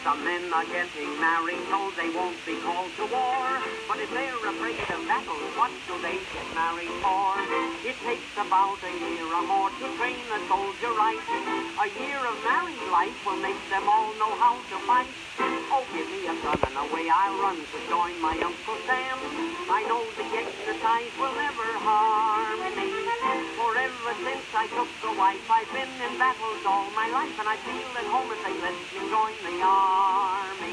Some men are getting married so they won't be called to war. But if they're afraid of battle, what do they get married for? It takes about a year or more to train a soldier right. A year of married life will make them all know how to fight. Oh, give me a gun and away I'll run to join my Uncle Sam. I know the exercise will never harm me. For ever since I took a wife, I've been in battles all my life, and I feel at home if they let me join the army.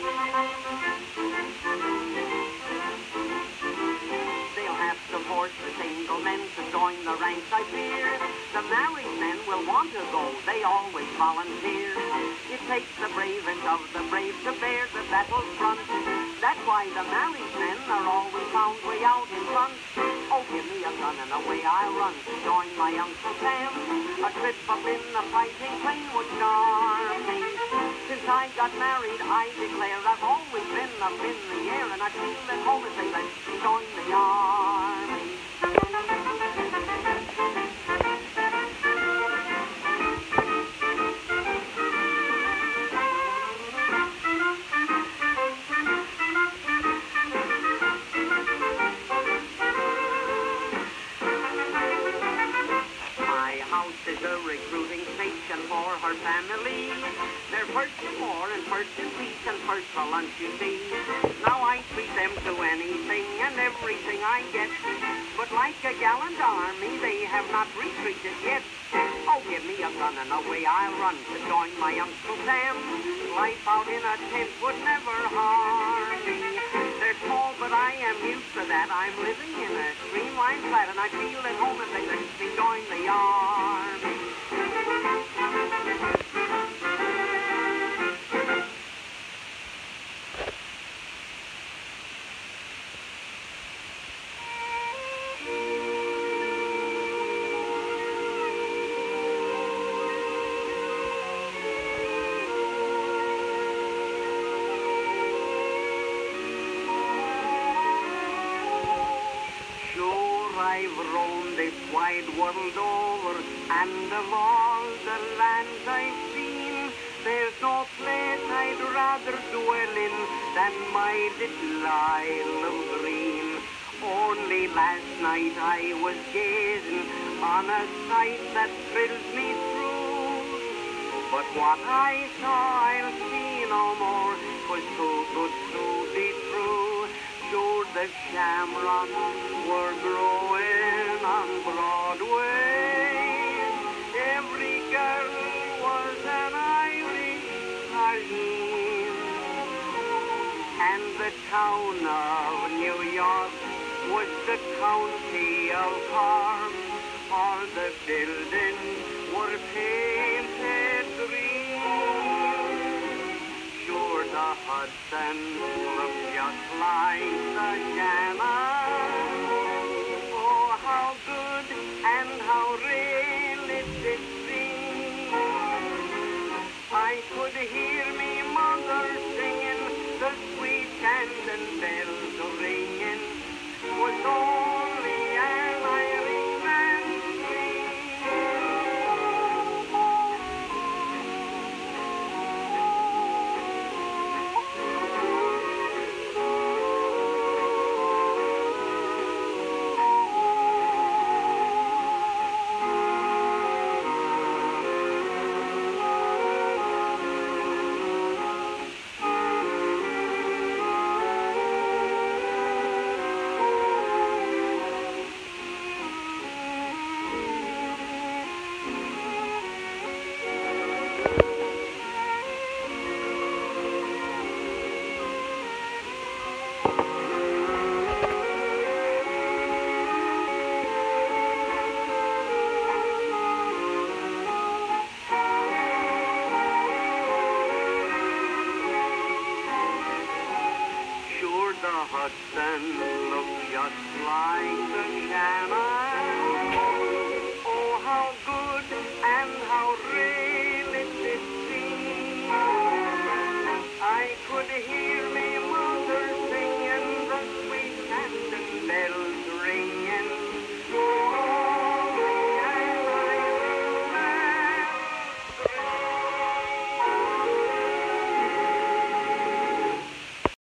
They'll have to force the single men to join the ranks, I fear. The married men will want to go, they always volunteer. It takes the bravest of the brave to bear the battle front. That's why the married men are always found way out in front. Oh, give me a gun and away I'll run to join my Uncle Sam. A trip up in the fighting plane would charm me. Since I got married, I declare I've always been up in the air, and I feel at home if they let me join the army. Is a recruiting station for her family. They're first in war and first in peace and first for lunch, you see. Now I treat them to anything and everything I get. But like a gallant army, they have not retreated yet. Oh, give me a gun and away I'll run to join my Uncle Sam. Life out in a tent would never harm me. They're small, but I am used to that. I'm living in a streamlined flat, and I feel at home if they let me join the army. I've roamed this wide world over, and of all the lands I've seen, there's no place I'd rather dwell in than my little Isle of Green. Only last night I was gazing on a sight that thrilled me through, but what I saw I'll see no more, 'twas too good to be true. Sure, the shamrocks were growing on Broadway. Every girl was an Irish Arlene, and the town of New York was the county of Cork. All the buildings were painted green. Sure, the Hudson looked just like the Shannon. Oh, how good and how real it did seem. I could hear me mother singing, the sweet Shandon bells ringing. Was all